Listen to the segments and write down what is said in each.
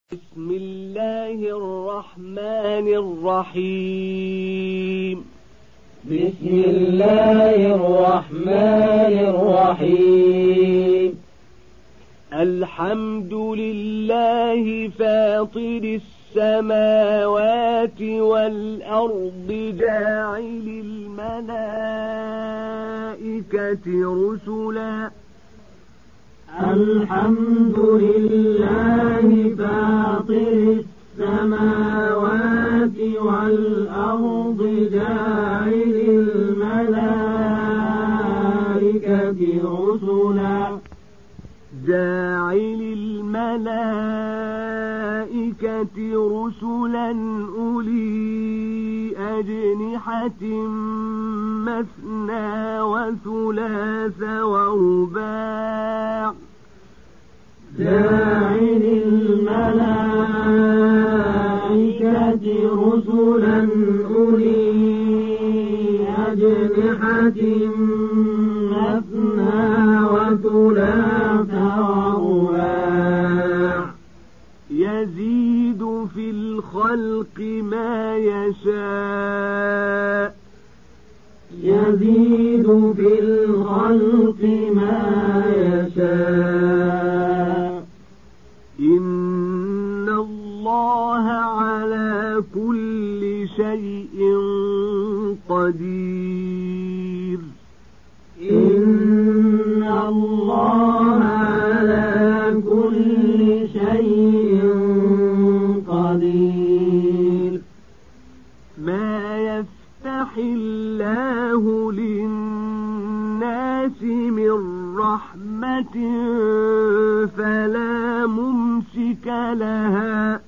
بسم الله الرحمن الرحيم. بسم الله الرحمن الرحيم. الحمد لله فاطر السماوات والأرض جاعل الملائكة رسلا. الحمد لله فاطر السماوات والأرض جاعل الملائكة رسلا. جاعل الملائكة رسلا أولي أجنحة مثنى وثلاث ورباع. جاعل الملائكة رسلا أولي أجنحة مثنى وثلاث ورباع. يزيد في الخلق ما يشاء. يزيد في الخلق ما يشاء. إن الله على كل شيء قدير. إن الله على كل شيء قدير. ما يفتح الله للناس من رحمة فلا ممسك لها.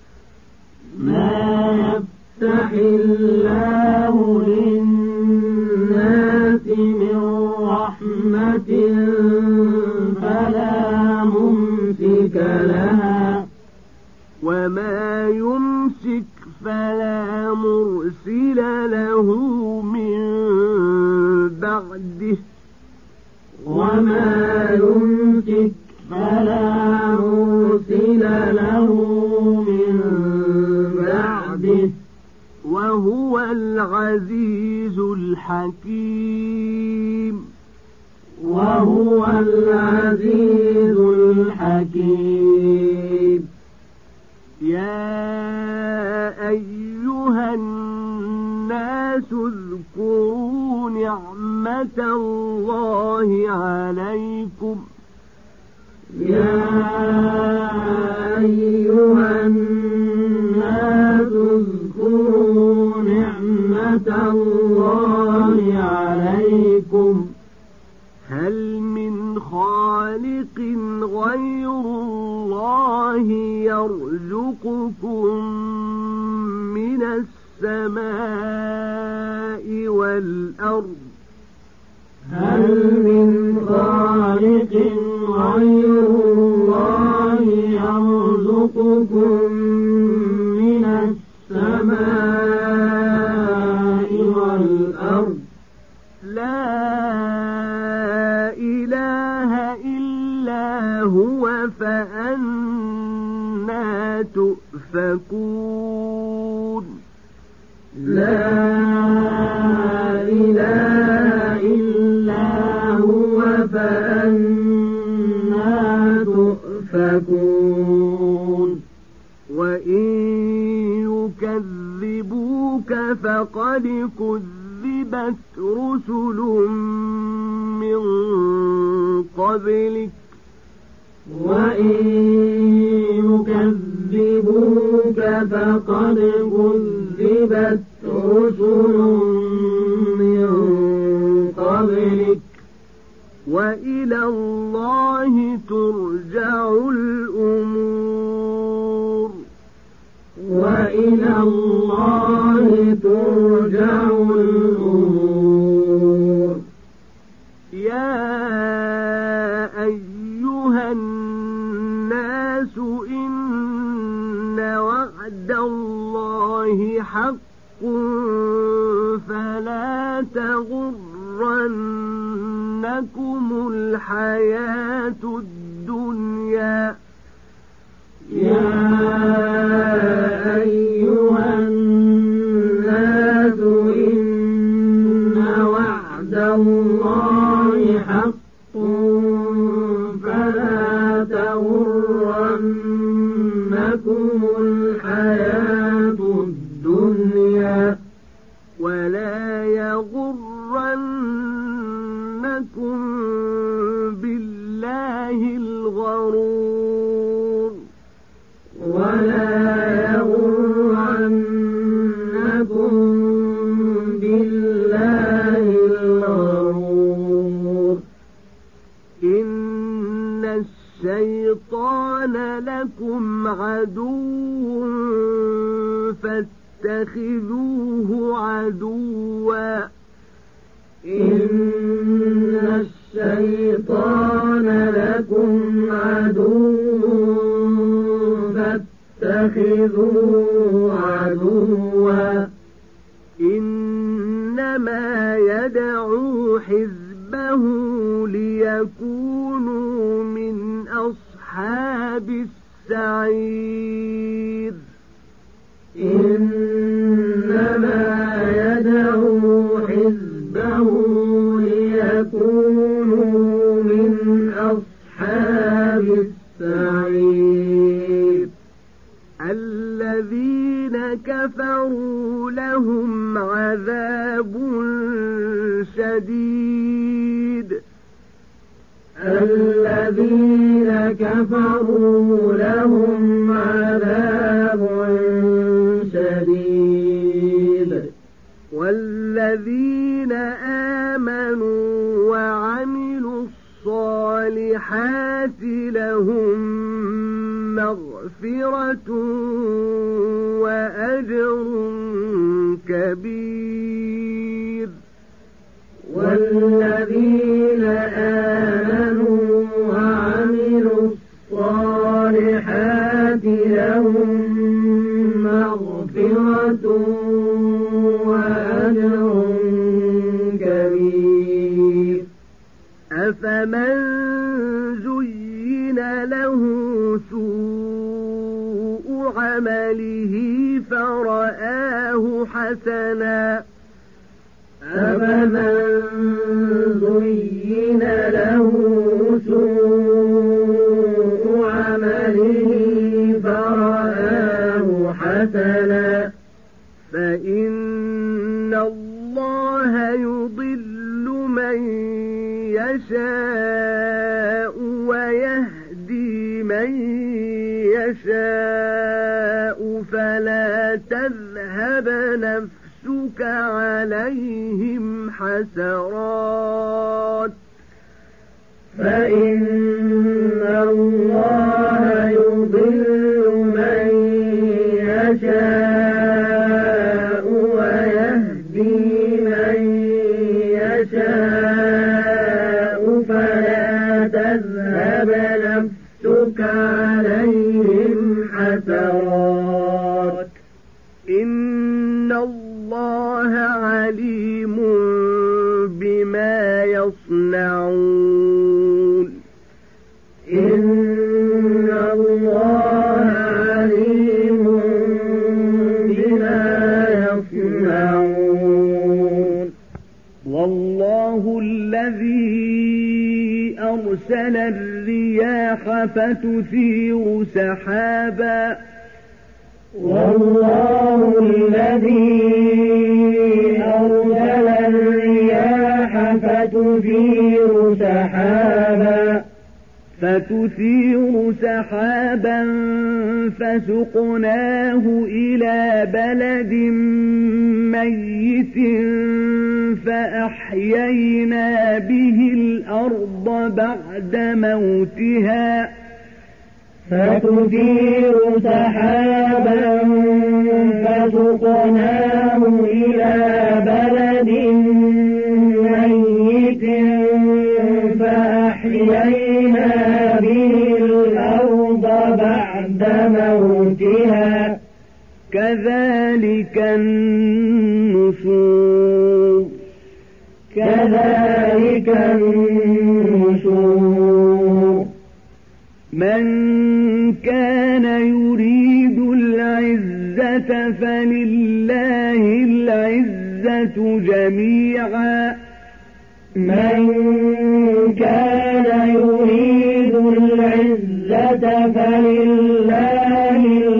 ما يفتح الله للناس من رحمة فلا ممسك لها. وما يمسك فلا مرسل له من بعده. وما يمسك فلا مرسل له من بعده. وهو العزيز الحكيم. وهو العزيز الحكيم. يا أيها الناس اذكروا نعمة الله عليكم. يا أيها الناس اذكروا نعمة الله عليكم. هل من خالق غير الله يرزقكم من السماء والأرض؟ هل من خالق غير الله يرزقكم من السماء والأرض؟ لا إله إلا هو فأنى تؤفكون. لا إله إلا هو فأنى تؤفكون. وإن يكذبوك فقد كذبت رسل من قبلك. وإن يكذبوك فقد كذبت رسل من قبلك. وإلى الله ترجع الأمور. وإلى الله ترجع الأمور. يا أيها الناس إن وعد الله حق فلا تغرنكم الحياة الدنيا. يا تغرنكم الحياة الدنيا ولا يغرنكم بالله الغرور ولا يغرنكم بالله الغرور إن الشيطان لكم عدو فاتخذوه عدوا إن الشيطان لكم عدو فاتخذوه عدوا إنما يدعو حزبه ليكونوا من أصحاب السعير إنما يدعو حزبه ليكونوا من أصحاب السعير الذين كفروا لهم عذاب شديد الذين كفروا لهم عذاب شديد والذين آمنوا وعملوا الصالحات لهم مغفرة وأجر كبير والذين آمنوا وعملوا الصالحات لهم مغفرة وأجر كبير أفمن زين له سوء عمله فرآه حسنا أفمن زين له سوء عمله فرآه حسنا فإن الله يضل من يشاء ويهدي من يشاء فلا تذهب نفسك عليهم حسرات فإن الله يضل من يشاء ويهدي من يشاء فلا تذهب نفسك عليهم حسرات إن الله عليم بما يصنعون إن الله عليم بما يصنعون والله الذي أرسل الرياح فتثير سحابا والله الذي أرسل الرياح فتثير سحابا فسقناه إلى بلد ميت فأحيينا به الأرض بعد موتها فتثير سحابا فسقناه إلى بلد ميت فأحيينا به الأرض بعد موتها كذلك النشور كذلك النشور من كان يريد العزة فلله العزة جميعا من كان يريد العزة فلله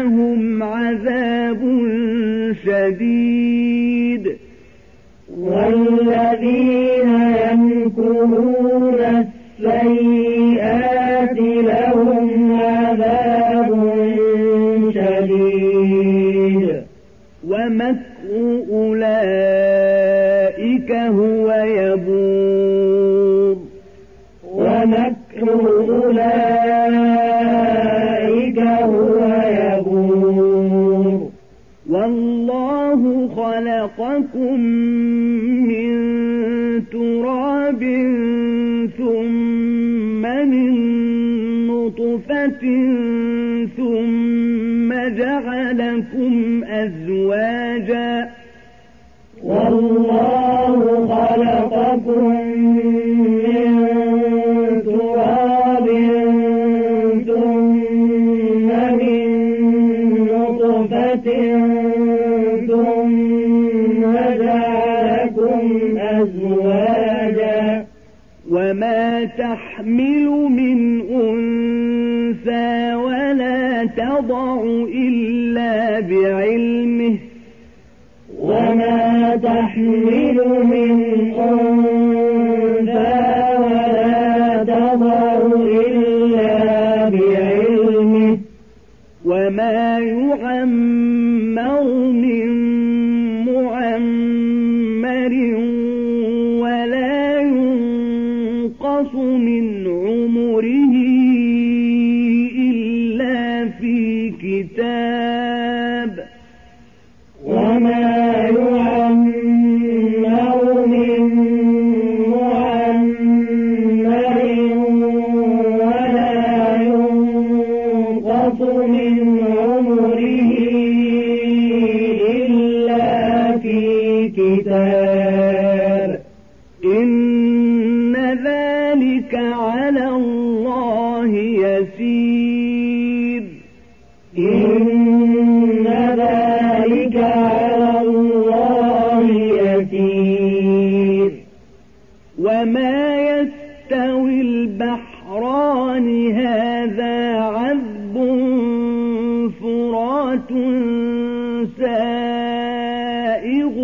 لهم عذاب شديد والذين يمكرون السيئات لهم عذاب شديد ومكر أولئك هو يبور ومكر أولئك هو يبور والله خلقكم من تراب ثم من نطفة ثم جعلكم أزواجا والله خلقكم من تراب ثم من نطفة ثم جعلكم أزواجا وما تحمل من أنثى ولا تضع إلا بعلمه وما تحمل من أنثى ولا تضع إلا بعلمه وما يعمر من معمر ولا ينقص من عمره إلا في كتاب وما يعمر من معمر ولا ينقص من عمره إلا في كتاب إن ذلك على الله يسير إن ذلك على الله يسير وما يستوي البحران هذا عذب فرات سائغ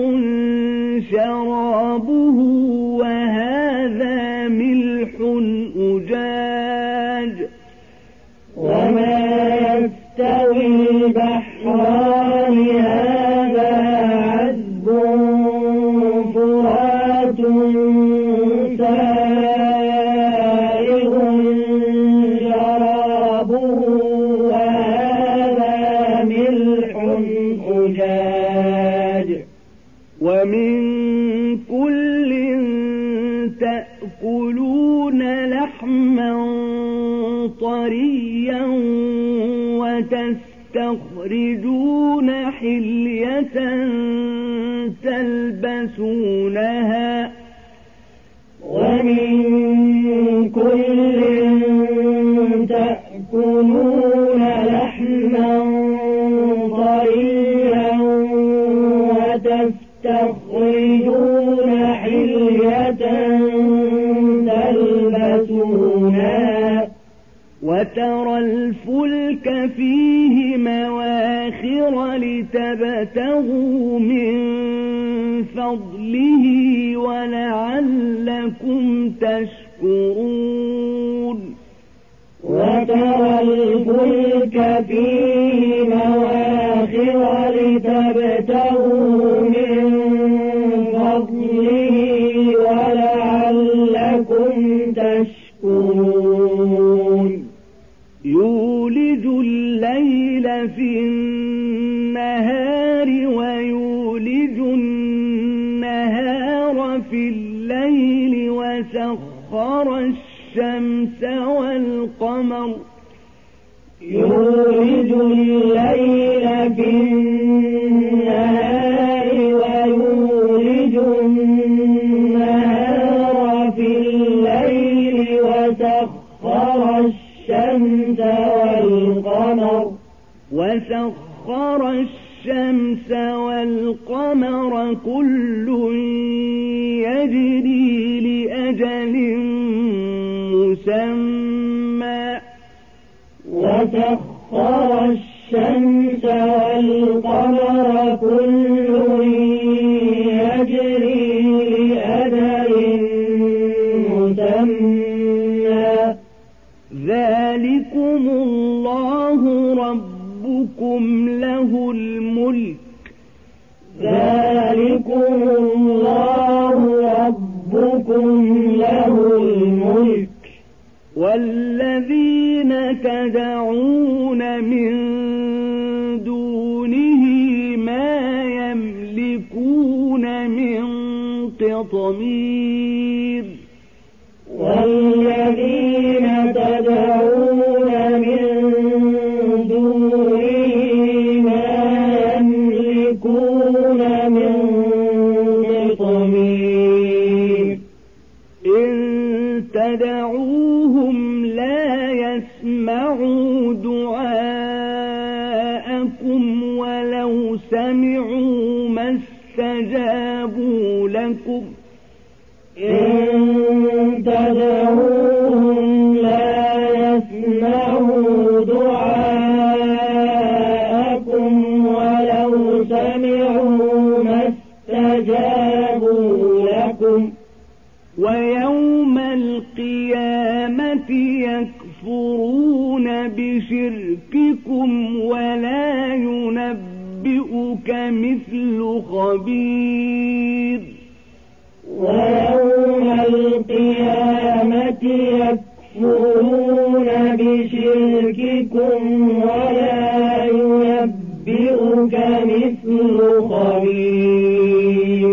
شرابه وهذا ملح أجاج وما يستوي البحران هذا عذب فرات سائغ شرابه وهذا ملح أجاج ومن كل تأكلون لحما طريا وتستخرجون حلية تلبسونها ومن كل تأكلون لحما طريا وتستخرجون حلية تلبسونها وترى الفلك فيه مواخر لتبتغوا من فضله ولعلكم تشكرون وترى الفلك فيه مواخر لتبتغوا من فضله ولعلكم تشكرون يولج الليل في النهار ويولج النهار في الليل وسخر الشمس والقمر يولج الليل في النهار ويولج النهار في الليل وسخر الشمس والقمر كل يجري لأجل مسمى وسخر الشمس والقمر كل يجري لأجل مسمى ذلكم الله ربكم له الملك ذلكم الله ربكم له الملك والذين تدعون من دونه ما يملكون من قطمير والذين تدعون من دونه ما يملكون من قطمير إن تدعوهم لا يسمعوا دعاءكم ولو سمعوا ما استجابوا لكم إن تدعوهم لا يسمعوا دعاءكم ولو سمعوا ما استجابوا لكم ويوم القيامة يكفرون بشرككم ولا ينبئك مثل خبير ويوم القيامة يكفرون بشرككم ولا ينبئك مثل خبير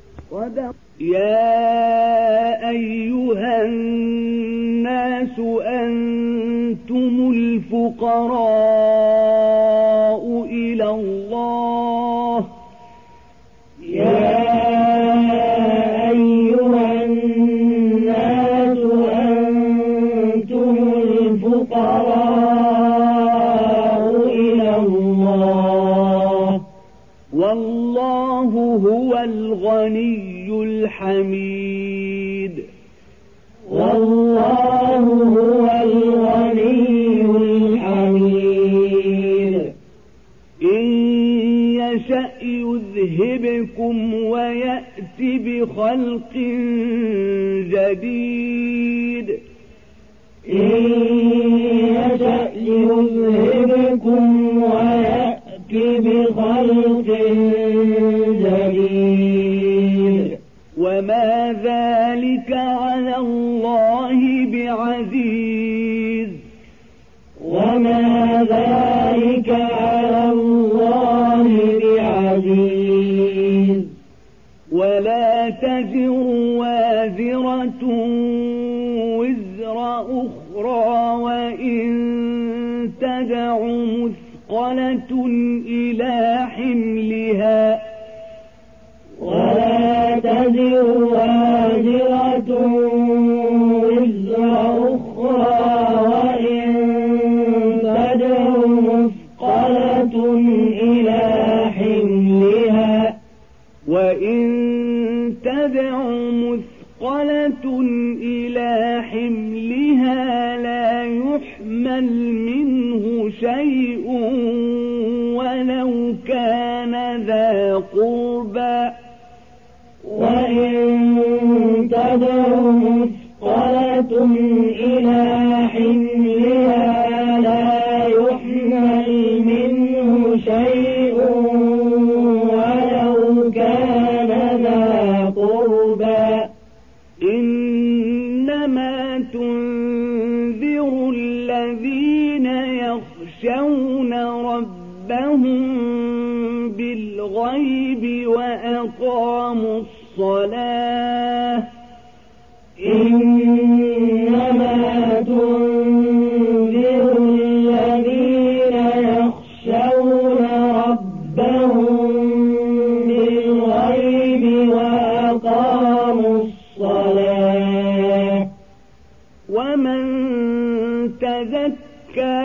يا أيها الناس أنتم الفقراء إلى الله يا أيها الناس أنتم الفقراء إلى الله والله هو الغني الحميد والله هو الغني الحميد إن يشأ يذهبكم ويأت بخلق جديد إن يشأ يذهبكم ويأت بخلق جديد وما ذلك على الله بعزيز وما ذلك على الله بعزيز ولا تزر وازرة وزر أخرى وإن تدع مثقلة إلى حملها ولا تزر وازرة وزر أخرى وإن تدع مثقلة إلى حملها وإن تدع مثقلة إلى حملها لا يحمل منه شيء ولو كان ذا قربى وإن تدع مثقلة إلى حملها لا يحمل منه شيء ولو كان ذا قربى إنما تنذر الذين يخشون ربهم بالغيب وأقاموا الصلاة إنما تنذر الذين يخشون ربهم بالغيب وأقاموا الصلاة ومن تزكى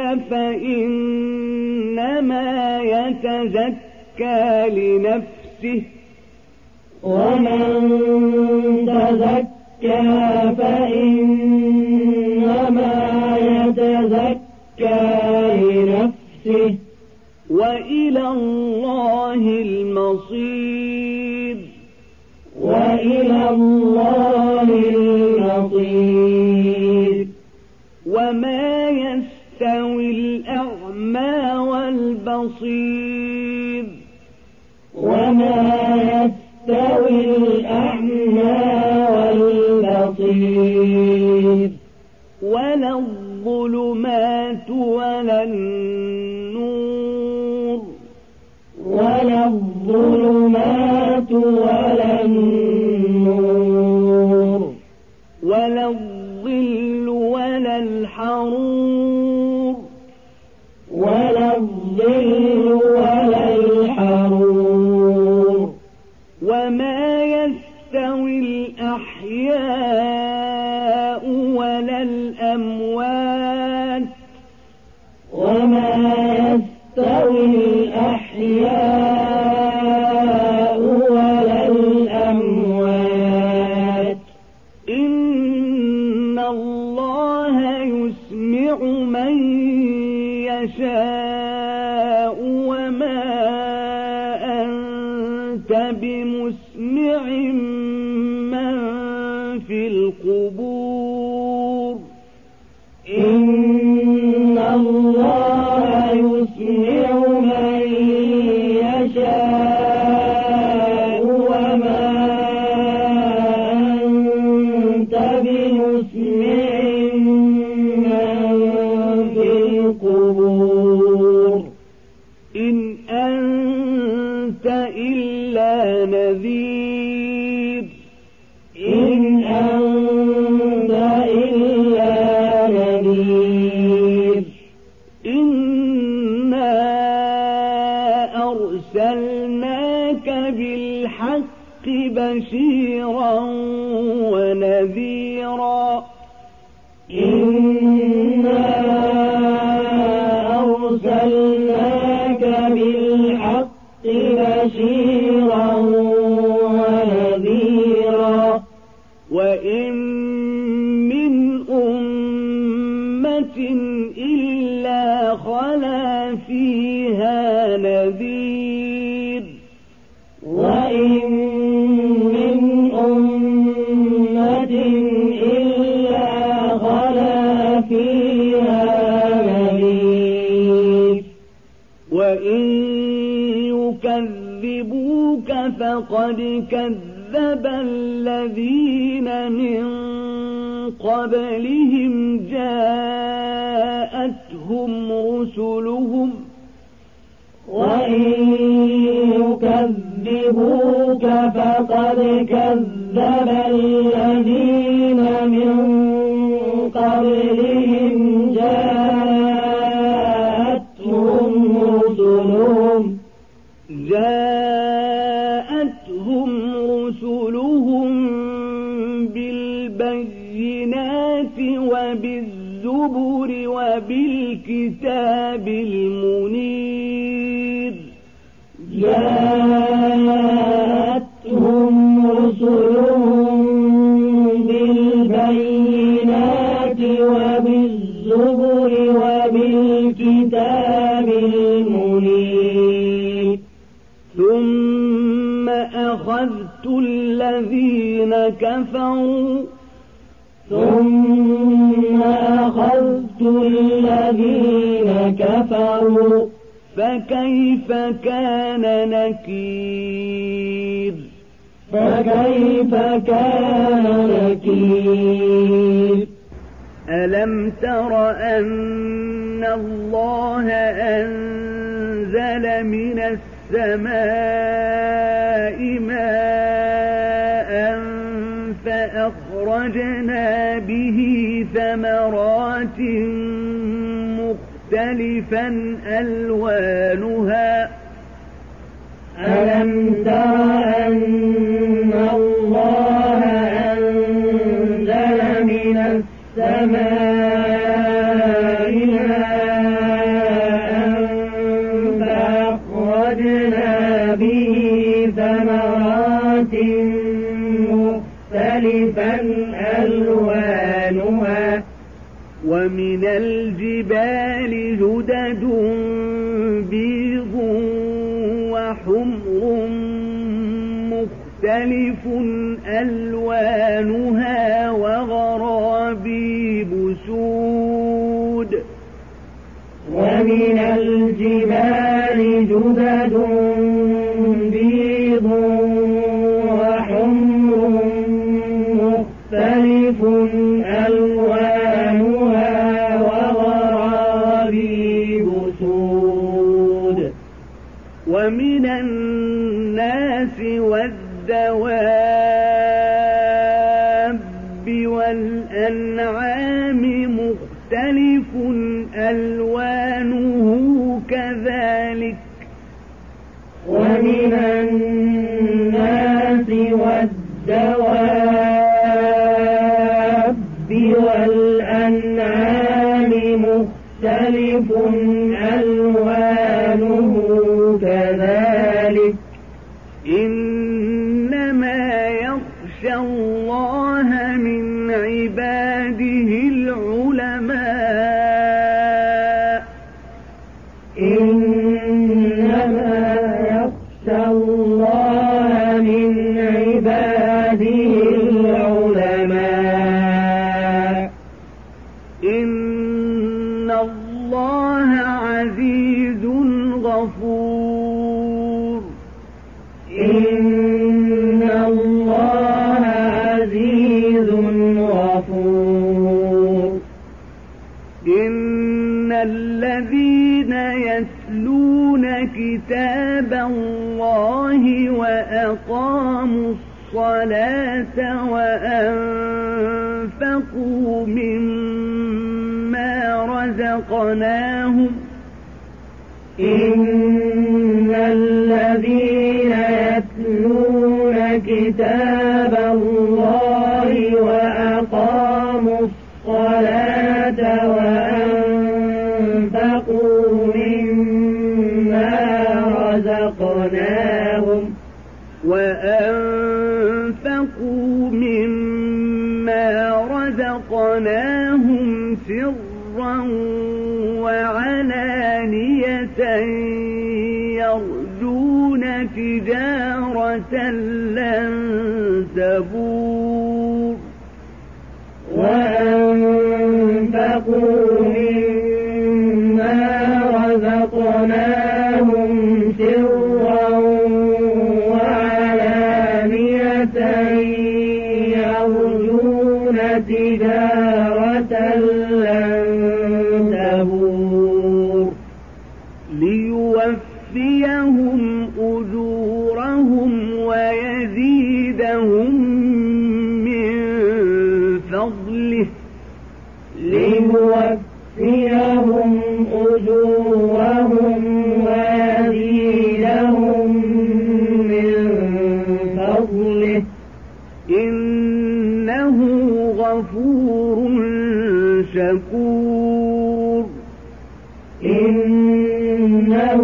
فإنما يتزكى لنفسه ومن تزكى فإنما يتزكى لنفسه وإلى الله المصير وإلى الله المصير وما يستوي الأعمى والبصير وما يستوي الأعمى والبصير ولا الظلمات ولا النور ولا الظلمات ولا النور ولا الظل ولا الحرور ولا الظل ولا الحرور وما يستوي الأحياء ولا الأموات وما يستوي الأحياء ولا الأموات إن الله يسمع من يشاء وما أنت بمسمع من في القبور إن الله يسمع من يشاء وما أنت بمسمع من في القبور إن أنت إلا نذير إن أنت إلا نذير إنا أرسلناك بالحق بشيرا ونذيرا إنا أرسلناك بالحق بشيرا ونذيرا وإن من أمة إلا خلا فيها نذير وإن من أمة إلا خلا فيها نذير وإن يكذبوك فقد كذب الذين من قبلهم جاءتهم رسلهم وإن يكذبوك فقد كذب الذين من قبلهم جاءتهم رسلهم بالبينات وبالزبر وبالكتاب المنير جاءتهم رسلهم بالبينات وبالزبر وبالكتاب المنير ثم أخذت الذين كفروا فكيف كان نكير ألم تر أن الله أنزل من السماء ماء فأخرجنا به ثمرات مختلفا ألوانها ألم تر أن الله أنزل من السماء ماء فأخرجنا به ثمرات مختلفا ألوانها ومن الجبال جدد بيض وحمر مختلف ألوانها وغرابيب سود ومن الجبال جدد بيض وحمر مختلف ألوانها وغرابيب سود ومن الناس والدواب والأنعام مختلف ألوانه كذلك ومن الناس والدواب والأنعام مختلف ألوانه كذلك إنما يخشى الله من عباده العلماء إنما يخشى الله من عباده العلماء إن الله عزيز غفور إن الله عزيز غفور إن الذين يتلون كتاب الله وأقاموا الصلاة وأنفقوا مما رزقناهم إن الذين يتلون كتاب الله وأقاموا الصلاة وأنفقوا مما رزقناهم سرا وعلانية يرجون تجارة لن تبور وأنفقوا مما رزقناهم سرا وعلانية يرجون تجارة لن تبور ليوفيهم أجورهم ويزيدهم من فضله ليوفيهم أجورهم ويزيدهم من فضله إنه غفور شكور إنه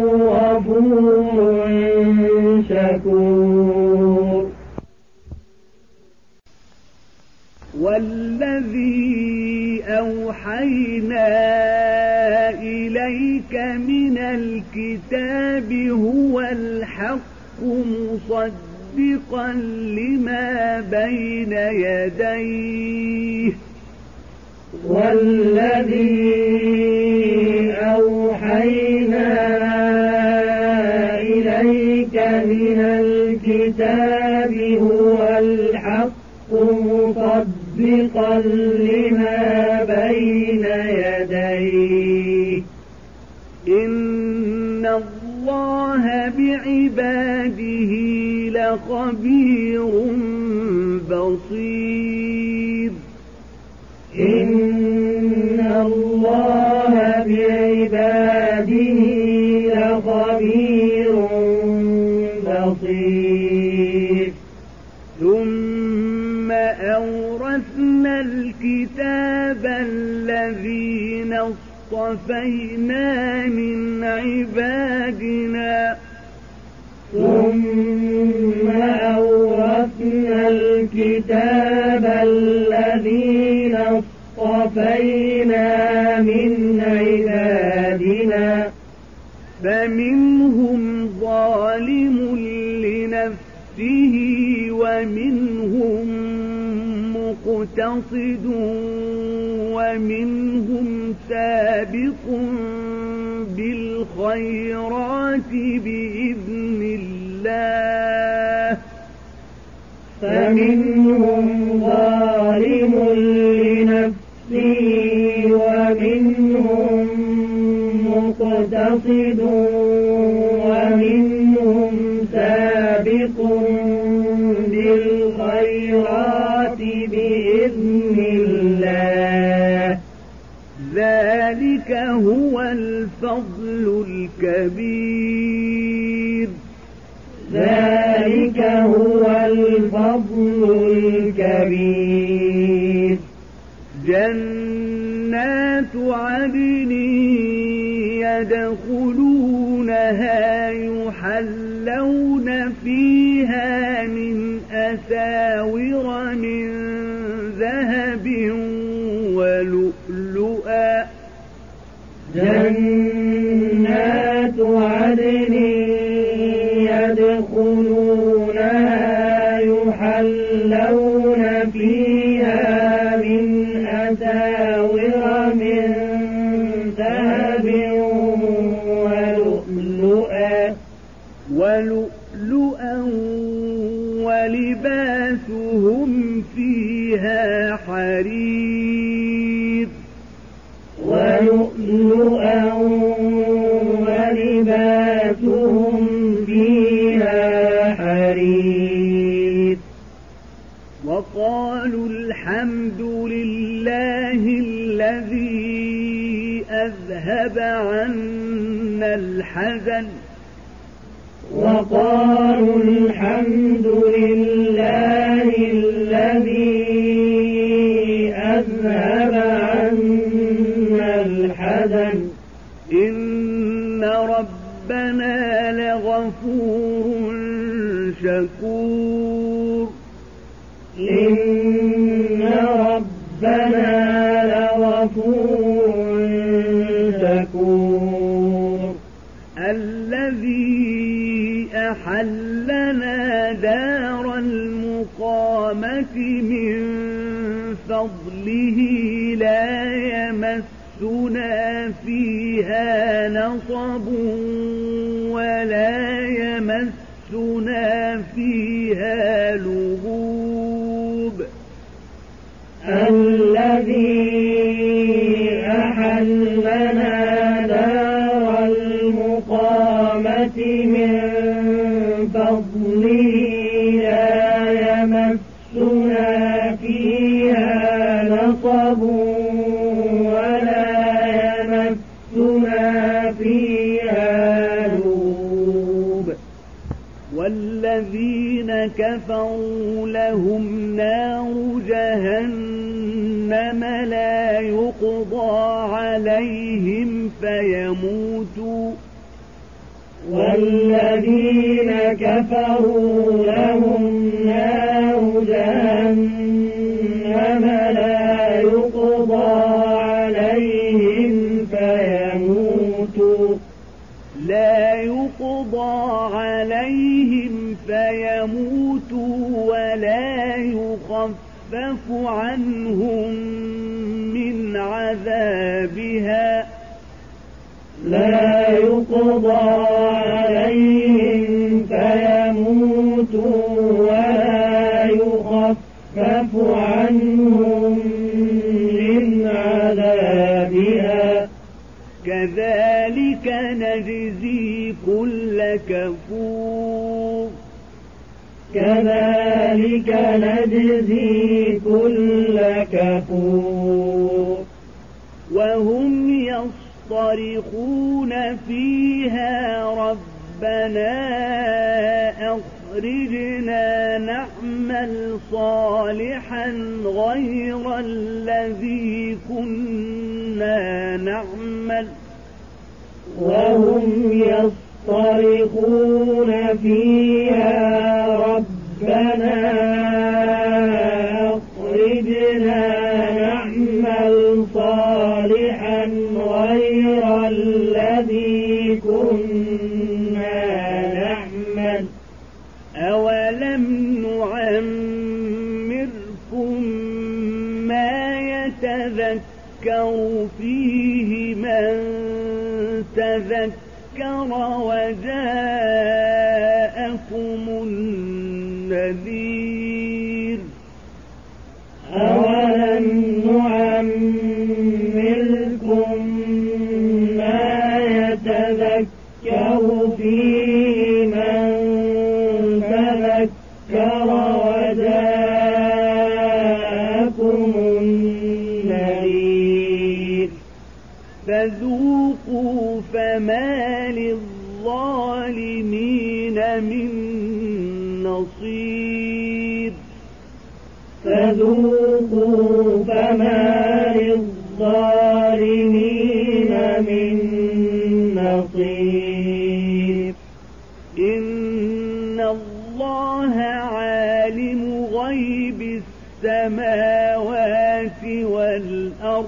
غفور شكور والذي أوحينا إليك من الكتاب هو الحق مصدقا لما بين يديه والذي أوحينا إليك من الكتاب هو الحق مصدقا لما بين يديه إن الله بعباده لخبير بصير إن الله بعباده لخبير بصير ثم أورثنا الكتاب الذين اصطفينا من عبادنا ثم أورثنا الكتاب الذين اصطفينا من عبادنا فمنهم ظالم بنفسه ومنهم مقتصد ومنهم سابق بالخيرات بإذن الله فمنهم ظالم لنفسه ومنهم مقتصد ومنهم سابق بالخيرات بإذن الله ذلك هو الفضل الكبير ذلك هو الفضل الكبير جنات عدن يدخلونها يحلون فيها من أساور من ذهب ولؤلؤا جنات عدن يدخلونها يحلون فيها من أساور من ذهب ولؤلؤا ولباسهم فيها حرير ولؤلؤا ولباسهم فيها حرير وقالوا الحمد لله الذي أذهب عنا الحزن وقالوا الحمد لله الذي أذهب عنا الحزن إن ربنا لغفور شكور إن ربنا لغفور شكور الذي أحلنا دار المقامة من فضله لا يمسنا فيها نصب ولا يمسنا فيها لغوب الذي أحلنا دار المقامة من فضله لا يمسنا فيها نصب ولا يمسنا فيها لغوب والذين كفروا لهم نار جهنم لا يقضى عليهم فيموتوا والذين كفروا لهم نار جهنم لا يقضى عليهم فيموتوا ولا يخفف عنهم من عذابها لا يقضى عليهم فيموتوا ولا يخفف عنهم من عذابها كذلك نجزي كل كفور كذلك نجزي كل كفور وهم يصطرخون فيها ربنا أخرجنا نعمل صالحا غير الذي كنا نعمل وهم يصطرخون فيها ربنا أخرجنا نعمل صالحا غير الذي كنا نعمل أولم فيه من تذكر وجاءكم النذير أولم نعمركم ما يتذكر فيه من تذكر وجاءكم النذير فذوقوا فما للظالمين من نصير فذوقوا فما للظالمين من نصير إن الله عالم غيب السماوات والأرض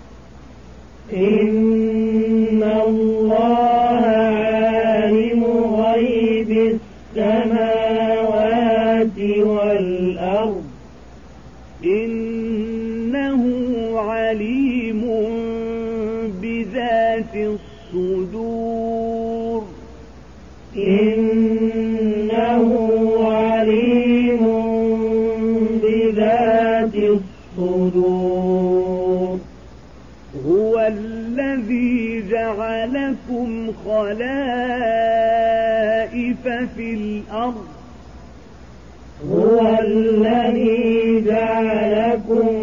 إن الله عالم غيب السماوات والأرض إنه عليم بذات الصدور إنه عليم بذات الصدور هو الذي جعلكم خلائف في الأرض هو الذي جعلكم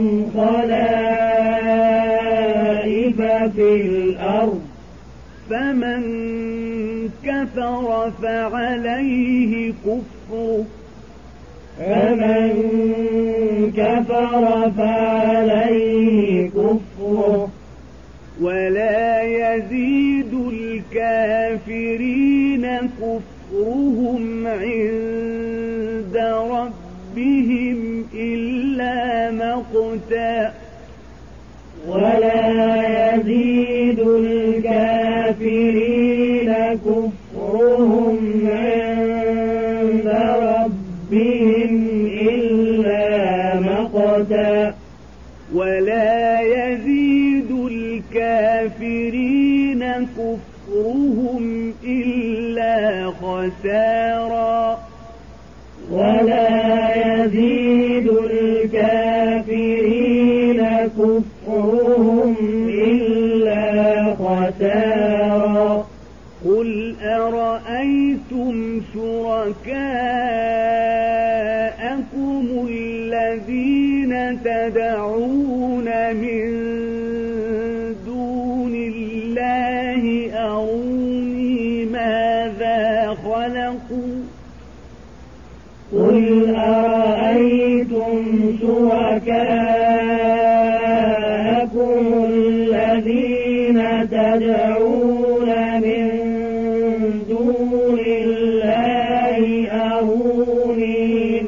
خلائف في الأرض فمن كفر فعليه كفره فمن كفر فعليه كفره ولا يزيد الكافرين كفرهم عند ربهم إلا مقتا ولا يزيد الكافرين كفرهم عند ربهم إلا مقتا ولا يزيد الكافرين كفرهم إلا خسارا ولا يزيد الكافرين كفرهم إلا خسارا قل أرأيتم شركاءكم الذين تدعون من دون الله أروني ماذا خلقوا قل أرأيتم شركاءكم الذين تدعون من دون الله أروني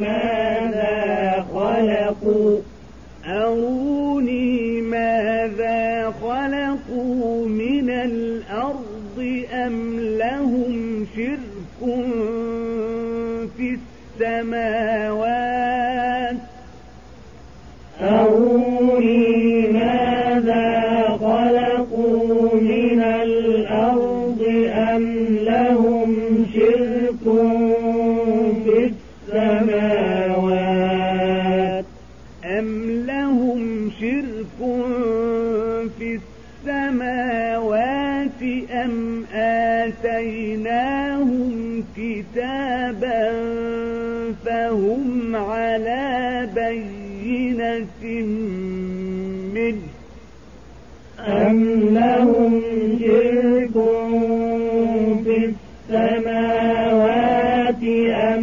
ماذا خلقوا من الأرض أم لهم شرك في السماوات أروني ماذا خلقوا من الأرض أم لهم شرك في السماوات أم لهم شرك في السماوات أم آتيناهم كتابا فهم على بينة منه أم لهم شرك في السماوات أم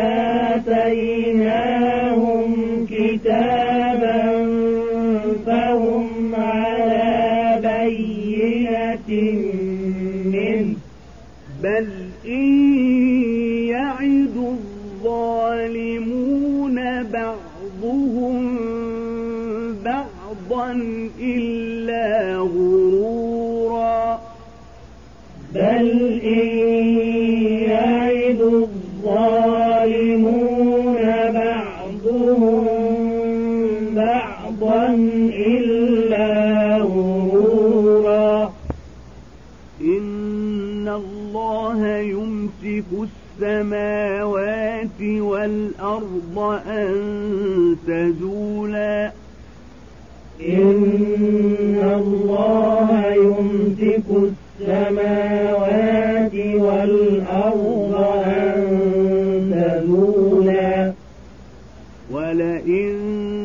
آتيناهم كتابا فهم على بينة منه بل إن يعد الظالمون بعضهم بعضا إلا غرورا بل إن يعد الظالمون بعضهم بعضا إلا غرورا السماوات والأرض أن تزولا إن الله يمسك السماوات والأرض أن تزولا ولئن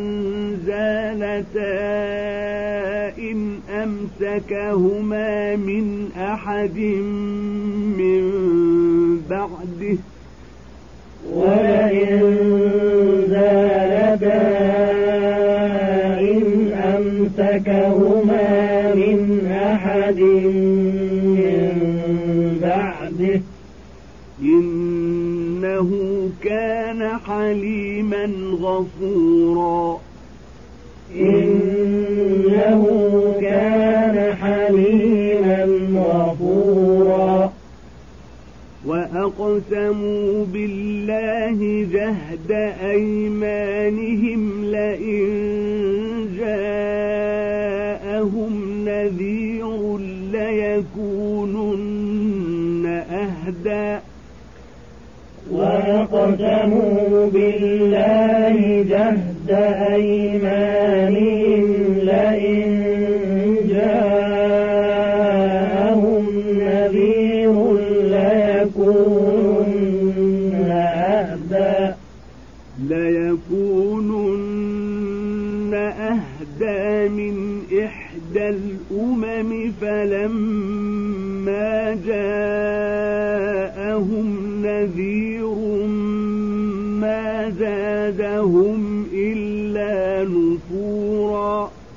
زالتا إن أمسكهما من أحد من بعده ولئن زالتا إن أمسكهما من أحد من بعده إنه كان حليما غفورا إنه كان حليما غفورا وأقسموا بالله جهد أيمانهم لئن جاءهم نذير ليكونن أهدى وأقسموا بالله جهد أيمانهم لئن جاءهم نذير ليكونن أهدى من إحدى الأمم فلما جاءهم نذير ما زادهم إلا نفورا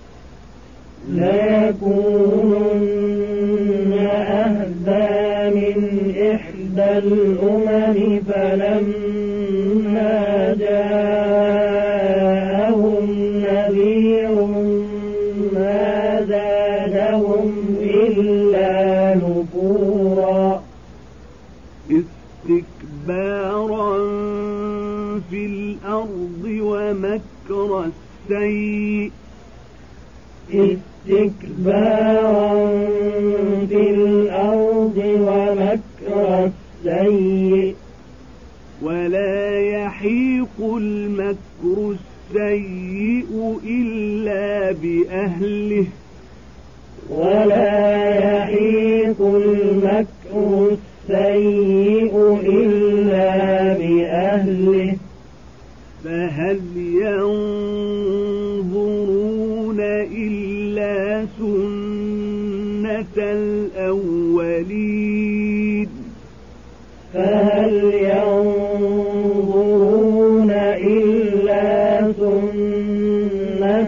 ليكونن أهدى من إحدى الأمم فلما جاءهم نذير ما زادهم إلا نفورا استكبارا في الأرض ومكر السيء استكبارا في الأرض ومكر السيء ولا يحيق المكر السيء إلا بأهله ولا يحيق المكر السيء إلا بأهله فهل ينظرون إلا سنة الأولين فهل ينظرون إلا سنة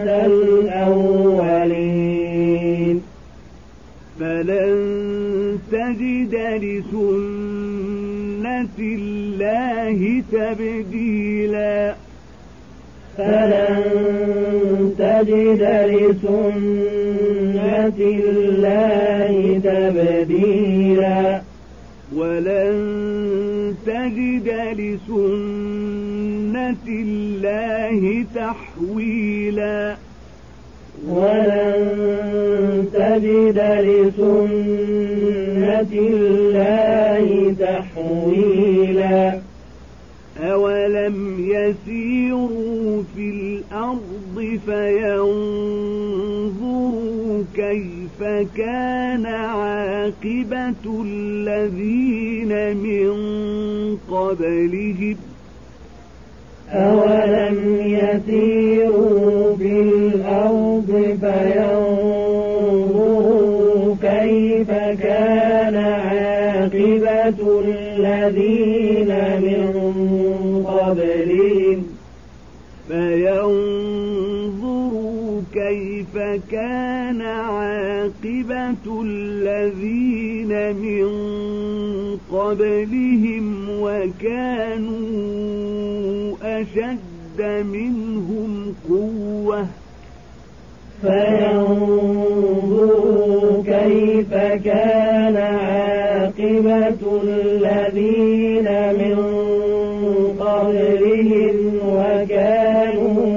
الأولين فلن تجد لسنة الله تبديلا فلن تجد لسنة الله تبديلا ولن تجد لسنة الله تحويلا ولن تجد لسنة الله تحويلا أولم يسيروا في الأرض فينظروا كيف كان عاقبة الذين من قبلهم أولم يسيروا في الأرض فينظروا كيف كان عاقبة الذين من قبلهم فينظروا كيف كان عاقبة الذين من قبلهم وكانوا أشد منهم قوة فينظروا كيف كان عاقبة الذين من قبلهم وكانوا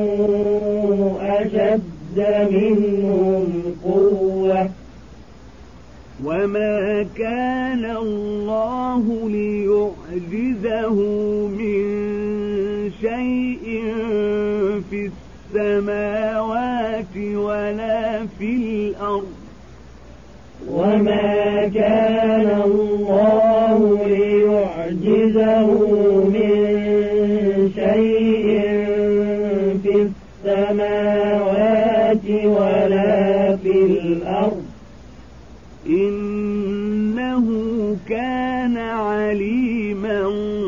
أشد منهم قوة وما كان الله ليعلم يعجزه من شيء في السماوات ولا في الأرض وما كان الله ليعجزه من شيء في السماوات ولا في الأرض إنه كان عليما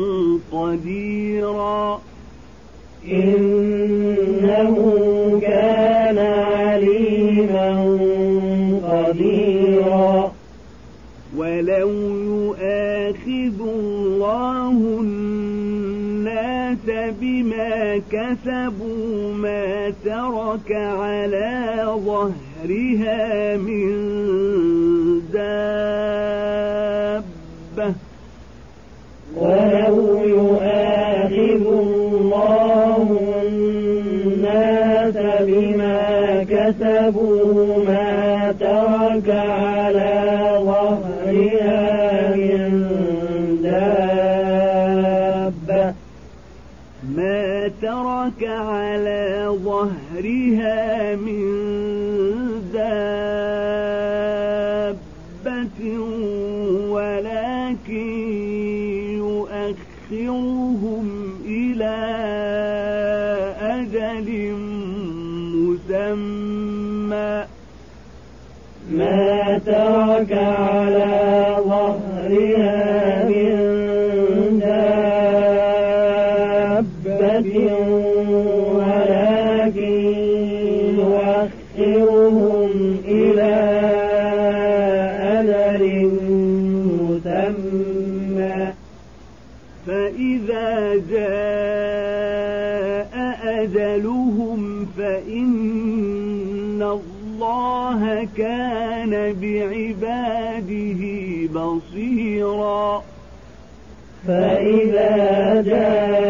قديرا إنه كان عليما قديرا ولو يؤاخذ الله الناس بما كسبوا ما ترك على ظهرها من دابة ولو يؤاخذ الله الناس بما كسبوا ما ترك على ظهرها من دابة ما ترك على ظهرها من دابة ولكن يؤخرهم إلى أجل مسمى ما ترك على ظهرها من دابة ولكن يؤخرهم إلى أجل مسمى فإذا جاء أجلهم فإن الله كان بعباده بصيرا فإذا جاء